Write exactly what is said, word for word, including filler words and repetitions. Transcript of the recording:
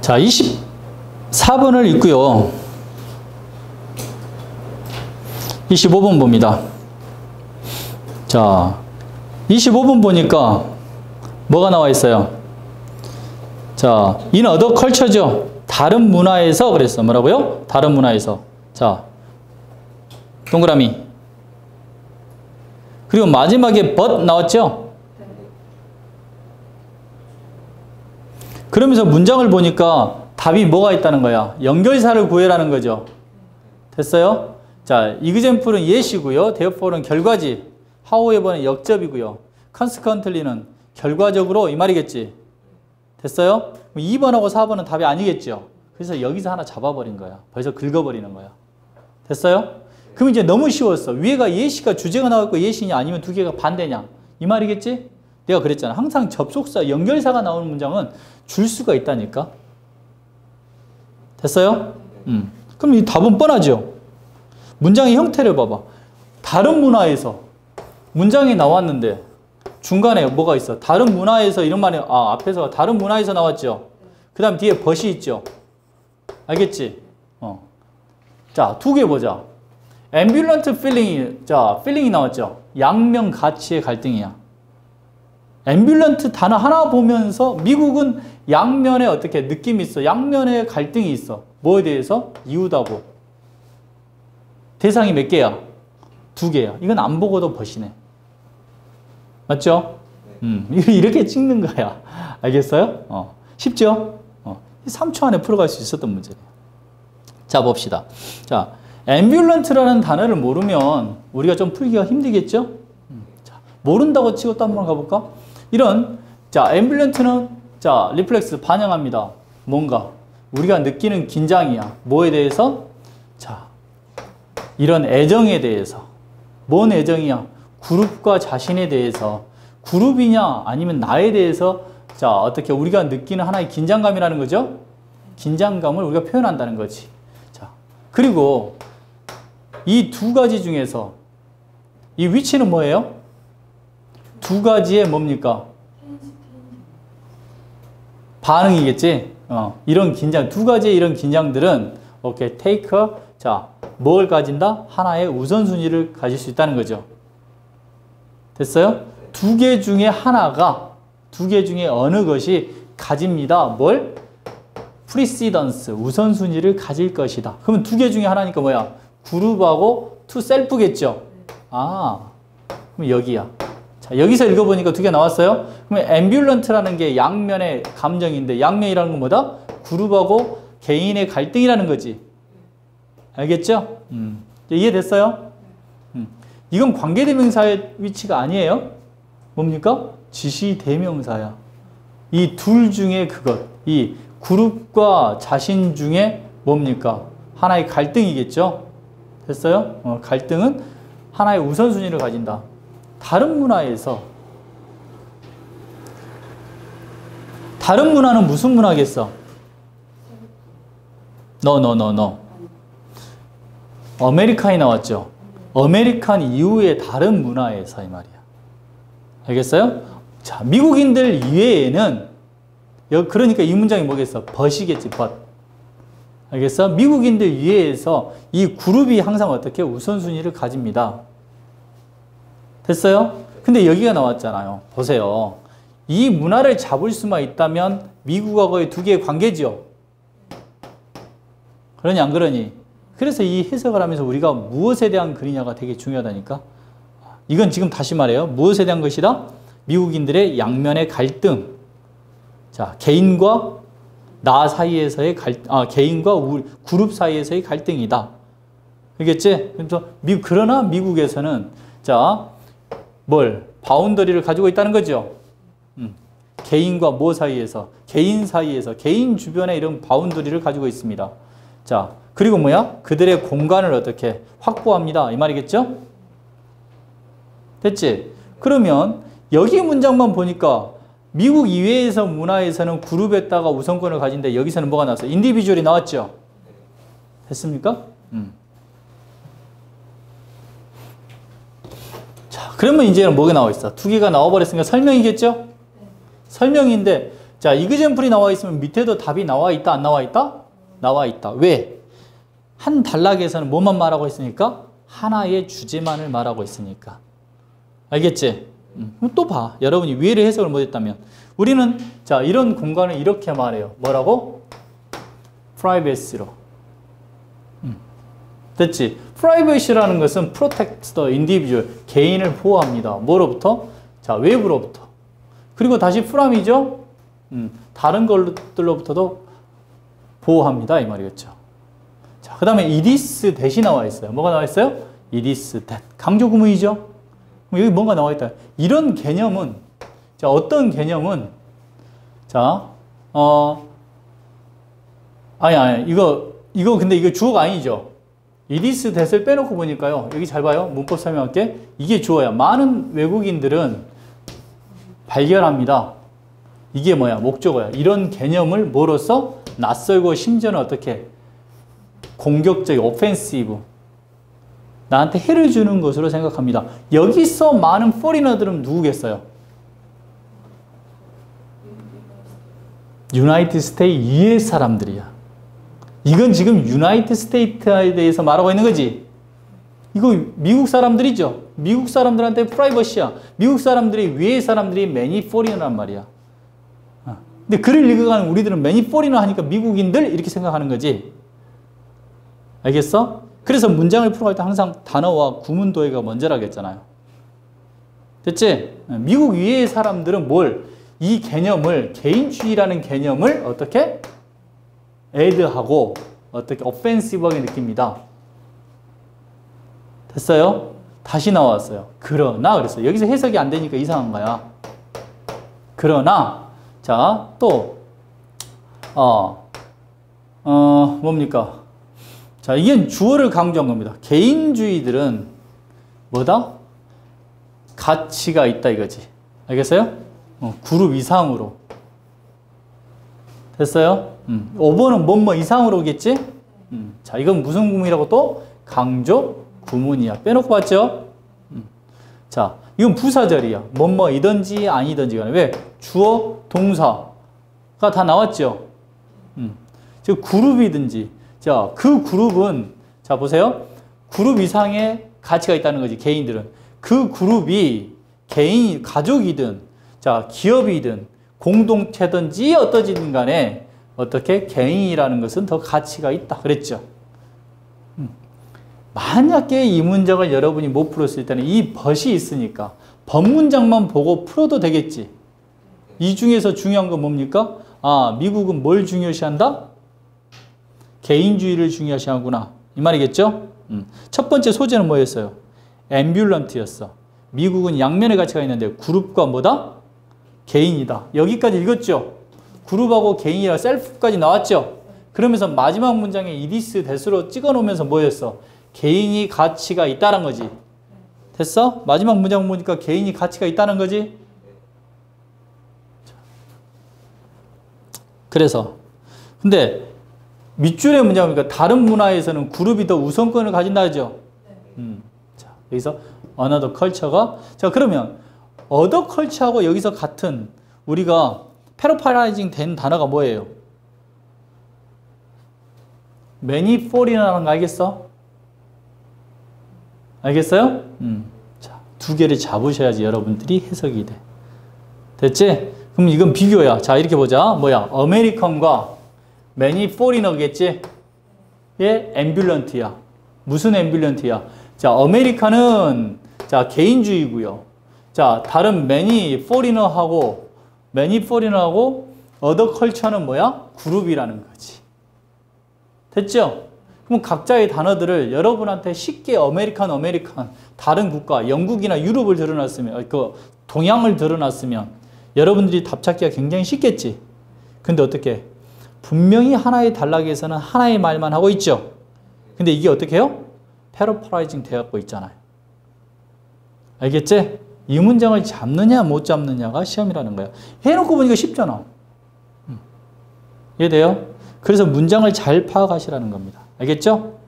자, 이십사 번을 읽고요. 이십오 번 봅니다. 자, 이십오 번 보니까 뭐가 나와 있어요? 자, in other culture죠. 다른 문화에서 그랬어. 뭐라고요? 다른 문화에서. 자, 동그라미. 그리고 마지막에 but 나왔죠? 그러면서 문장을 보니까 답이 뭐가 있다는 거야? 연결사를 구해라는 거죠. 됐어요? 자, example은 yes이고요. therefore는 결과지. however는 역접이고요. consequently는 결과적으로 이 말이겠지. 됐어요? 이 번하고 사 번은 답이 아니겠죠. 그래서 여기서 하나 잡아버린 거야. 벌써 긁어버리는 거야. 됐어요? 그럼 이제 너무 쉬웠어. 위에가 예시가 주제가 나왔고 예시냐 아니면 두 개가 반대냐. 이 말이겠지? 내가 그랬잖아. 항상 접속사, 연결사가 나오는 문장은 줄 수가 있다니까. 됐어요? 음. 그럼 이 답은 뻔하죠. 문장의 형태를 봐봐. 다른 문화에서 문장이 나왔는데 중간에 뭐가 있어? 다른 문화에서 이런 말이, 아, 앞에서 다른 문화에서 나왔죠. 그 다음 뒤에 벗이 있죠. 알겠지? 어. 자, 두 개 보자. ambivalent feeling이, 자, feeling이 나왔죠. 양면 가치의 갈등이야. ambivalent 단어 하나 보면서 미국은 양면에 어떻게 느낌이 있어. 양면에 갈등이 있어. 뭐에 대해서? 이유다고. 대상이 몇 개야? 두 개야. 이건 안 보고도 벗이네. 맞죠? 음, 이렇게 찍는 거야. 알겠어요? 어, 쉽죠? 어, 삼 초 안에 풀어갈 수 있었던 문제예요. 자, 봅시다. 자, ambivalent라는 단어를 모르면 우리가 좀 풀기가 힘들겠죠? 음, 자, 모른다고 치고 또 한번 가볼까? 이런, 자, ambivalent는, 자, reflex, 반영합니다. 뭔가, 우리가 느끼는 긴장이야. 뭐에 대해서? 자, 이런 애정에 대해서. 뭔 애정이야? 그룹과 자신에 대해서. 그룹이냐 아니면 나에 대해서 자 어떻게 우리가 느끼는 하나의 긴장감이라는 거죠. 긴장감을 우리가 표현한다는 거지. 자, 그리고 이 두 가지 중에서 이 위치는 뭐예요? 두 가지의 뭡니까? 반응이겠지. 어, 이런 긴장, 두 가지의 이런 긴장들은 오케이, take, 자, 뭘 가진다? 하나의 우선순위를 가질 수 있다는 거죠. 됐어요? 두 개 중에 하나가, 두 개 중에 어느 것이 가집니다. 뭘? precedence, 우선순위를 가질 것이다. 그러면 두 개 중에 하나니까 뭐야? 그룹하고 to self겠죠? 아, 그럼 여기야. 자, 여기서 읽어보니까 두 개 나왔어요? 그러면 ambivalent라는 게 양면의 감정인데, 양면이라는 건 뭐다? 그룹하고 개인의 갈등이라는 거지. 알겠죠? 음. 이해됐어요? 음. 이건 관계대명사의 위치가 아니에요. 뭡니까? 지시대명사야. 이 둘 중에 그것, 이 그룹과 자신 중에 뭡니까? 하나의 갈등이겠죠? 됐어요? 어, 갈등은 하나의 우선순위를 가진다. 다른 문화에서, 다른 문화는 무슨 문화겠어? 너, 너, 너, 너. 아메리칸이 나왔죠? 아메리칸 이후의 다른 문화에서 이 말이야. 알겠어요? 자, 미국인들 이외에는, 그러니까 이 문장이 뭐겠어? 벗이겠지, 벗. 알겠어? 미국인들 이외에서 이 그룹이 항상 어떻게 우선순위를 가집니다. 됐어요? 근데 여기가 나왔잖아요. 보세요. 이 문화를 잡을 수만 있다면 미국하고의 두 개의 관계죠. 그러니 안 그러니? 그래서 이 해석을 하면서 우리가 무엇에 대한 글이냐가 되게 중요하다니까. 이건 지금 다시 말해요. 무엇에 대한 것이다? 미국인들의 양면의 갈등. 자, 개인과 나 사이에서의 갈, 아, 개인과 우리, 그룹 사이에서의 갈등이다. 알겠지? 그래서 미, 그러나 미국에서는 자, 뭘? 바운더리를 가지고 있다는 거죠. 음, 개인과 뭐 사이에서? 개인 사이에서, 개인 주변에 이런 바운더리를 가지고 있습니다. 자, 그리고 뭐야? 그들의 공간을 어떻게 확보합니다. 이 말이겠죠? 됐지? 그러면 여기 문장만 보니까 미국 이외에서 문화에서는 그룹에다가 우선권을 가진데 여기서는 뭐가 나왔어요? 인디비주얼이 나왔죠? 됐습니까? 음. 자, 그러면 이제는 뭐가 나와 있어? 두 개가 나와버렸으니까 설명이겠죠? 설명인데 자, 이그젠플이 나와 있으면 밑에도 답이 나와 있다, 안 나와 있다? 나와 있다. 왜? 한 단락에서는 뭐만 말하고 있으니까? 하나의 주제만을 말하고 있으니까. 알겠지? 음, 또 봐. 여러분이 위에를 해석을 못했다면. 우리는, 자, 이런 공간을 이렇게 말해요. 뭐라고? privacy로. 음. 됐지? privacy라는 것은 protect the individual. 개인을 보호합니다. 뭐로부터? 자, 외부로부터. 그리고 다시 from이죠? 음, 다른 것들로부터도 보호합니다. 이 말이겠죠. 자, 그 다음에 it is that이 나와 있어요. 뭐가 나와 있어요? it is that. 강조 구문이죠? 여기 뭔가 나와 있다. 이런 개념은, 자, 어떤 개념은, 자, 어, 아니, 아니, 이거, 이거 근데 이거 주어가 아니죠. it is that을 빼놓고 보니까요. 여기 잘 봐요. 문법 설명할게. 이게 주어야. 많은 외국인들은 발견합니다. 이게 뭐야? 목적어야. 이런 개념을 뭐로써? 낯설고 심지어는 어떻게? 공격적인, 오펜시브. 나한테 해를 주는 것으로 생각합니다. 여기서 많은 포리너들은 누구겠어요? 유나이티드 스테이트 이의 사람들이야. 이건 지금 유나이티드 스테이트에 대해서 말하고 있는 거지. 이거 미국 사람들이죠. 미국 사람들한테 프라이버시야. 미국 사람들이 위의 사람들이 many foreigner란 말이야. 근데 글을 읽어가는 우리들은 many foreigner 하니까 미국인들 이렇게 생각하는 거지. 알겠어? 그래서 문장을 풀어갈 때 항상 단어와 구문 도해가 먼저라고 했잖아요. 됐지? 미국 위의 사람들은 뭘? 이 개념을, 개인주의라는 개념을 어떻게? 애드하고 어떻게 오펜시브하게 느낍니다. 됐어요? 다시 나왔어요. 그러나 그랬어요. 여기서 해석이 안 되니까 이상한 거야. 그러나 자, 또 어, 어, 뭡니까? 자, 이게 주어를 강조한 겁니다. 개인주의들은 뭐다? 가치가 있다 이거지. 알겠어요? 어, 그룹 이상으로. 됐어요? 음, 오 번은 뭐뭐 이상으로겠지? 음, 자, 이건 무슨 구문이라고 또? 강조 구문이야. 빼놓고 봤죠? 음, 자, 이건 부사절이야. 뭐뭐이든지 아니든지 간에. 왜? 주어, 동사가 다 나왔죠? 음, 즉 그룹이든지. 자, 그 그룹은, 자, 보세요. 그룹 이상의 가치가 있다는 거지, 개인들은. 그 그룹이 개인, 가족이든, 자, 기업이든, 공동체든지 어떠지든 간에, 어떻게 개인이라는 것은 더 가치가 있다. 그랬죠. 음. 만약에 이 문장을 여러분이 못 풀었을 때는 이 벗이 있으니까, 벗 문장만 보고 풀어도 되겠지. 이 중에서 중요한 건 뭡니까? 아, 미국은 뭘 중요시한다? 개인주의를 중요시하구나. 이 말이겠죠? 음. 첫 번째 소재는 뭐였어요? 앰뷸런트였어. 미국은 양면의 가치가 있는데 그룹과 뭐다? 개인이다. 여기까지 읽었죠? 그룹하고 개인이라 셀프까지 나왔죠? 그러면서 마지막 문장에 이디스 대수로 찍어 놓으면서 뭐였어? 개인이 가치가 있다는 거지. 됐어? 마지막 문장 보니까 개인이 가치가 있다는 거지? 그래서 근데 밑줄의 문장이니까 다른 문화에서는 그룹이 더 우선권을 가진다 하죠. 음, 자, 여기서 another culture가 자 그러면 other culture하고 여기서 같은 우리가 패러파라이징 된 단어가 뭐예요? many foreign이라는 거 알겠어? 알겠어요? 음, 자, 두 개를 잡으셔야지 여러분들이 해석이 돼. 됐지? 그럼 이건 비교야. 자, 이렇게 보자. 뭐야? 아메리칸과 many foreigner겠지? 얘 앰뷸런트야. 무슨 앰뷸런트야? 자, 아메리칸은 자, 개인주의고요. 자, 다른 many foreigner하고 many foreigner하고 other culture는 뭐야? 그룹이라는 거지. 됐죠? 그럼 각자의 단어들을 여러분한테 쉽게 아메리칸, 아메리칸, 다른 국가, 영국이나 유럽을 드러났으면, 그 동양을 드러났으면 여러분들이 답 찾기가 굉장히 쉽겠지. 근데 어떻게? 분명히 하나의 단락에서는 하나의 말만 하고 있죠. 근데 이게 어떻게 해요? 패러프라이징 되어갖고 있잖아요. 알겠지? 이 문장을 잡느냐 못 잡느냐가 시험이라는 거야. 해놓고 보니까 쉽잖아. 이해돼요? 그래서 문장을 잘 파악하시라는 겁니다. 알겠죠?